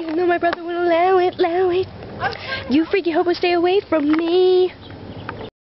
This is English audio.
No, my brother won't allow it, You freaky hobo, stay away from me.